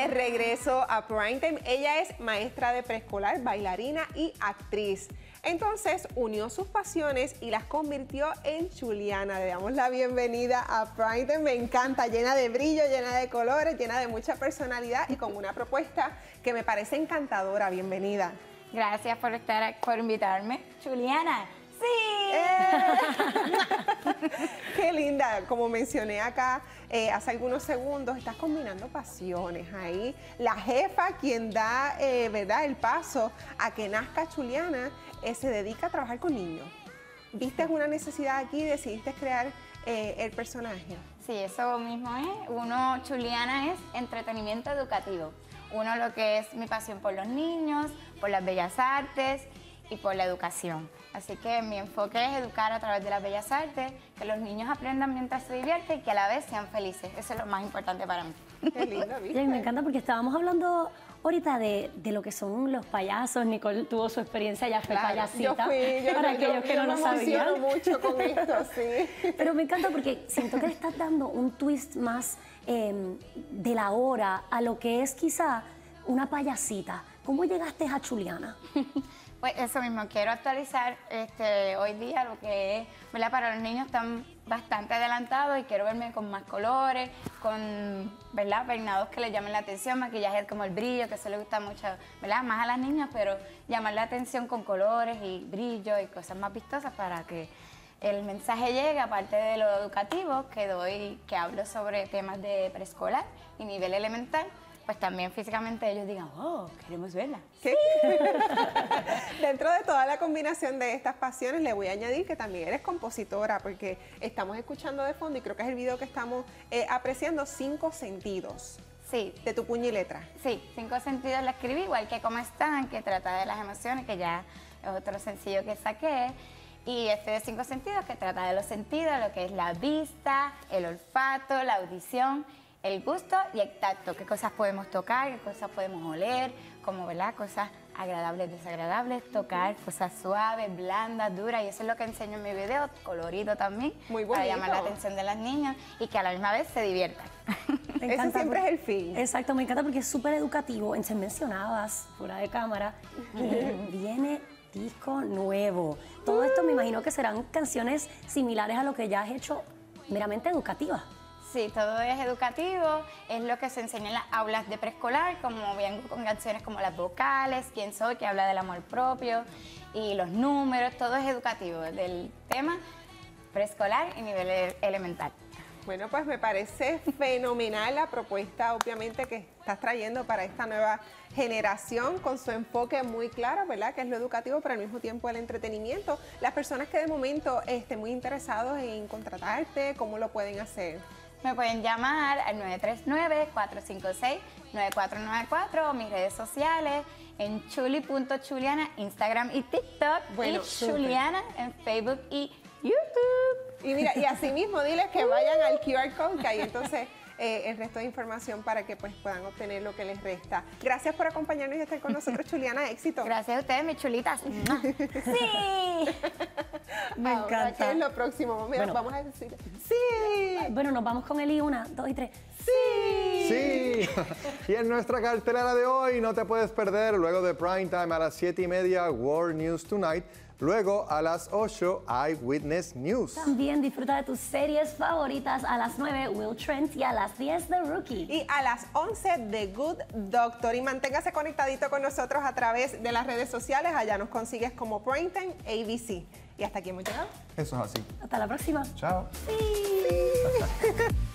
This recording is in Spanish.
de regreso a Primetime. Ella es maestra de preescolar, bailarina y actriz. Entonces unió sus pasiones y las convirtió en Chuliana. Le damos la bienvenida a Primetime. Me encanta, llena de brillo, llena de colores, llena de mucha personalidad y con una propuesta que me parece encantadora. Bienvenida. Gracias por invitarme. Chuliana. ¡Sí! ¡Qué linda! Como mencioné acá hace algunos segundos, estás combinando pasiones ahí. La jefa, quien da ¿verdad? El paso a que nazca Chuliana, se dedica a trabajar con niños. ¿Viste una necesidad aquí y decidiste crear el personaje? Sí, eso mismo es. Chuliana es entretenimiento educativo. Uno, lo que es mi pasión por los niños, por las bellas artes y por la educación. Así que mi enfoque es educar a través de las bellas artes, que los niños aprendan mientras se divierten y que a la vez sean felices. Eso es lo más importante para mí. Qué lindo, ¿viste? Me encanta porque estábamos hablando ahorita de lo que son los payasos. Nicole tuvo su experiencia, ya fue payasita. Para aquellos que no lo sabían. Yo me emociono mucho con esto, sí. Pero me encanta porque siento que le estás dando un twist más de la hora a lo que es quizá una payasita. ¿Cómo llegaste a Chuliana? Pues eso mismo, quiero actualizar hoy día lo que es, ¿verdad? Para los niños están bastante adelantados y quiero verme con más colores, con, ¿verdad? Peinados que les llamen la atención, maquillaje como el brillo, que eso le gusta mucho, ¿verdad? Más a las niñas, pero llamar la atención con colores y brillo y cosas más vistosas para que el mensaje llegue, aparte de lo educativo que hablo sobre temas de preescolar y nivel elemental. Pues también físicamente ellos digan, oh, queremos verla. ¿Qué? Dentro de toda la combinación de estas pasiones, le voy a añadir que también eres compositora, porque estamos escuchando de fondo, y creo que es el video que estamos apreciando, 5 sentidos. Sí. De tu puño y letra. Sí, 5 sentidos la escribí, igual que Cómo están, que trata de las emociones, que ya es otro sencillo que saqué. Y de 5 sentidos, que trata de los sentidos, lo que es la vista, el olfato, la audición, el gusto y el tacto, qué cosas podemos tocar, qué cosas podemos oler, como, ¿verdad? Cosas agradables, desagradables, tocar cosas suaves, blandas, duras, y eso es lo que enseño en mi video, colorido también, muy bonito, para llamar la atención de las niñas y que a la misma vez se diviertan. Ese siempre es el fin. Exacto, me encanta porque es súper educativo. Se mencionabas, fuera de cámara, viene disco nuevo. Todo esto me imagino que serán canciones similares a lo que ya has hecho, meramente educativas. Sí, todo es educativo, es lo que se enseña en las aulas de preescolar, como vengo con canciones como las vocales, Quién soy, que habla del amor propio, y los números, todo es educativo, del tema preescolar y nivel elemental. Bueno, pues me parece fenomenal la propuesta, obviamente, que estás trayendo para esta nueva generación, con su enfoque muy claro, ¿verdad? Que es lo educativo, pero al mismo tiempo el entretenimiento. Las personas que de momento estén muy interesados en contratarte, ¿cómo lo pueden hacer? Me pueden llamar al 939-456-9494 o mis redes sociales en chuli.chuliana, Instagram y TikTok, bueno, y Chuliana en Facebook y YouTube. Y mira, y así mismo diles que vayan al QR code, que ahí entonces el resto de información para que pues puedan obtener lo que les resta. Gracias por acompañarnos y estar con nosotros, Chuliana. Éxito. Gracias a ustedes, mis chulitas. Sí. Me encanta. ¿Qué es lo próximo? Mira, bueno, vamos a decir sí. Bueno, nos vamos con Eli, 1, 2 y 3. Sí. Sí. Y en nuestra cartelera de hoy no te puedes perder, luego de Primetime a las 7:30, World News Tonight. Luego, a las 8, Eyewitness News. También disfruta de tus series favoritas. A las 9, Will Trent, y a las 10, The Rookie. Y a las 11, The Good Doctor. Y manténgase conectadito con nosotros a través de las redes sociales. Allá nos consigues como Primetime ABC. Y hasta aquí hemos llegado. Eso es así. Hasta la próxima. Chao. Sí.